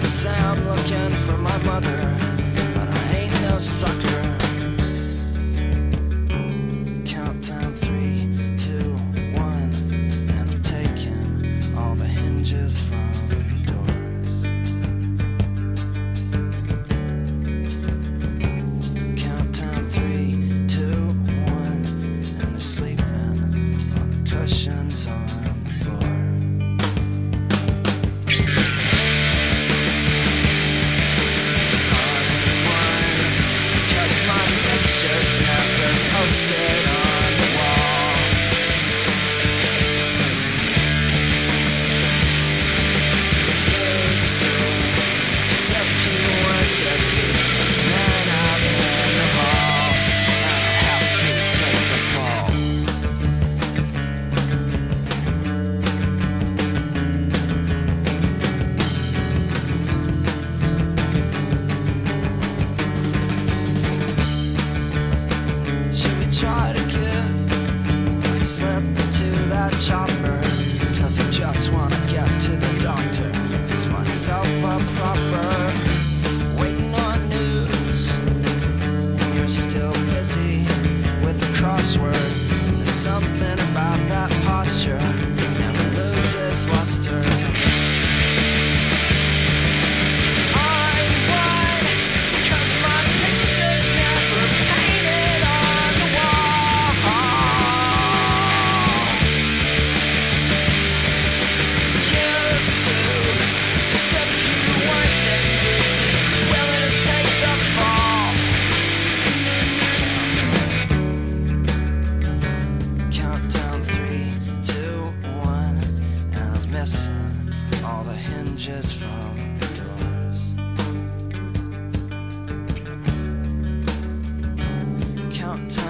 I say I'm looking for my mother, but I ain't no sucker. Countdown 3, 2, 1, and I'm taking all the hinges from the doors. Countdown 3, 2, 1, and they're sleeping on the cushions on the floor. Pictures never posted on the wall. YouTube, except you weren't the decent man out in the hall. Now I have to take the fall. Should we try to give a slip to that chopper? Cause I just wanna get to the doctor, fix myself up proper. Waiting on news, and you're still busy with the crossword. There's something about that posture never loses luster. All the hinges from the doors. Count